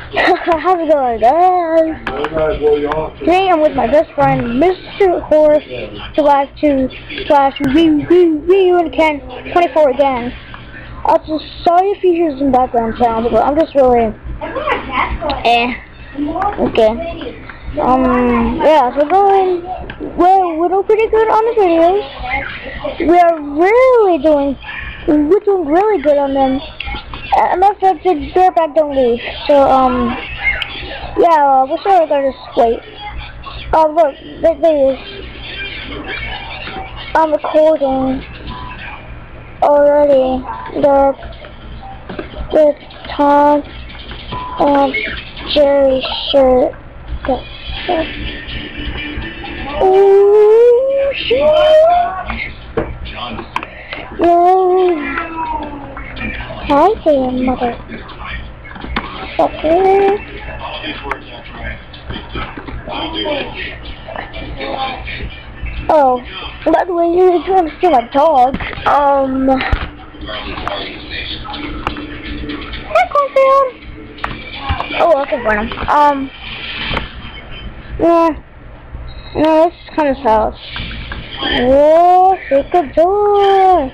How's it going, guys? Today I'm with my best friend, Mr. Horse /2/Ryu24 again. Also, sorry if you hear some background sounds, but I'm just really okay. Yeah, so we're doing pretty good on the videos. We're doing really good on them. Unless the bareback don't leave. So, yeah, we're sorry gonna just wait. Look, I'm recording already the Tom and Jerry shirt. Oh, shit! Hi there, mother. Okay. Oh, by the way, you're trying to steal my dog. Hey, Cornfield. Oh, looking for him. Yeah. No, this is kind of house. Whoa, take the door.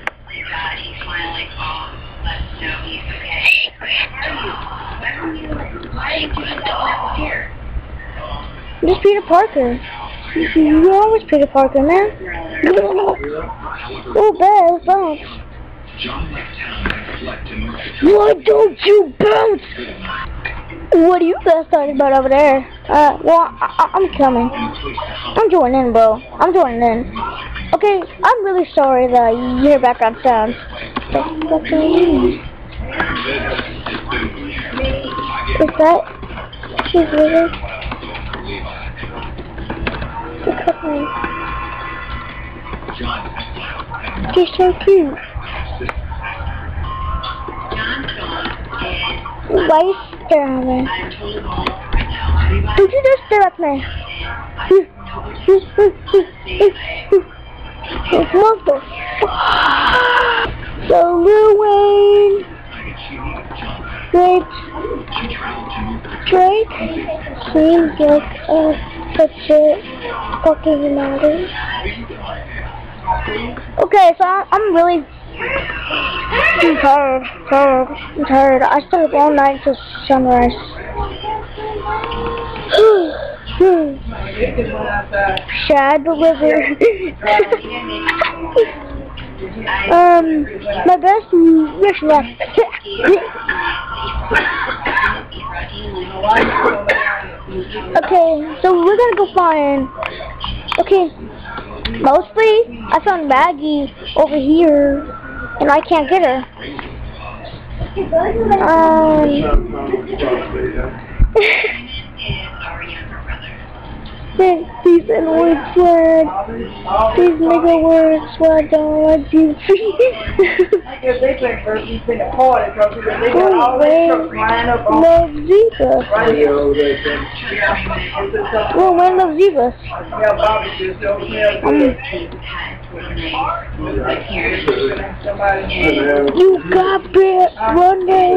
This Peter Parker. You're always Peter Parker, man. Oh, bad, bounce. Why don't you bounce? What are you guys talking about over there? Well, I'm coming. I'm joining in, bro. I'm joining in. Okay, I'm really sorry that you hear background sounds. Is that? She's really? She's so cute. Why are you staring at me? Did you just stare at me? What the fuck? So Lil Wayne, Drake seems like such a fucking matter. Okay, so I'm really tired. I'm tired. I stayed up all night till sunrise. Shad delivered. My best wish left. Okay, so we're gonna go find. Okay, mostly I found Maggie over here, and I can't get her. These N-word swag. These nigga word swag don't like you. Love Ziva. Well, when Love Ziva? You got bit one day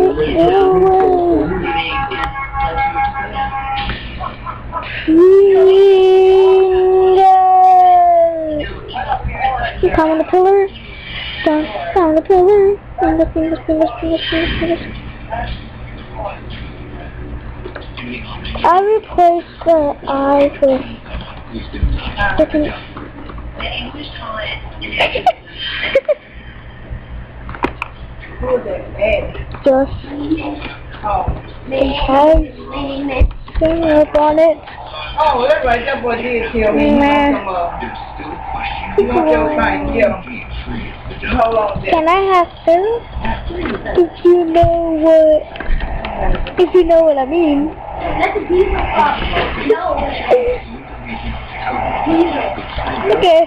You come on the pillar. Come on the pillar. Fingers. I replaced the eye with different. Just has thing up on it. Oh, that's right. That boy did kill me. Can I have food? If you know what I mean. That's a piece of Okay.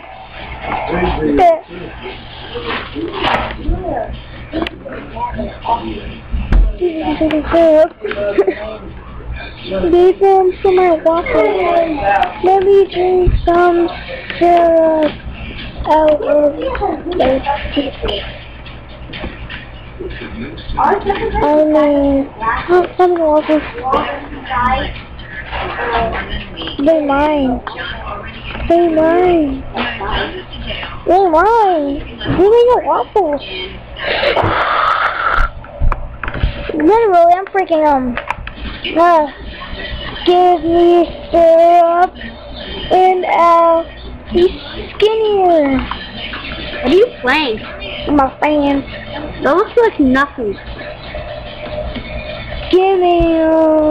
They found some my water. Let me drink some syrup out of the teeth. I mean, I'm waffles. They're mine. They're mine. They're mine. Give me your waffles. Literally, I'm freaking give me syrup and he's skinnier. What are you playing? My fan. That looks like nothing. Give me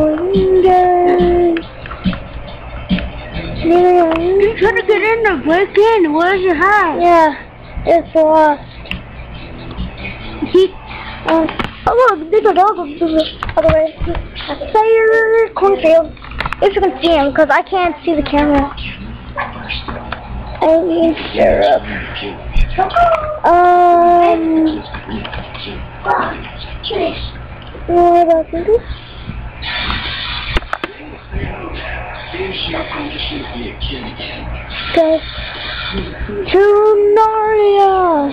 You trying to get in there, break in. Where's your house? Yeah, it's lost. Oh look, there's a dog by the way. Sayre cornfield. If you can see him, because I can't see the camera. I need syrup. What about this? Okay. To Narnia.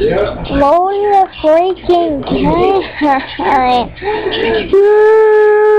Lower the freaking camera.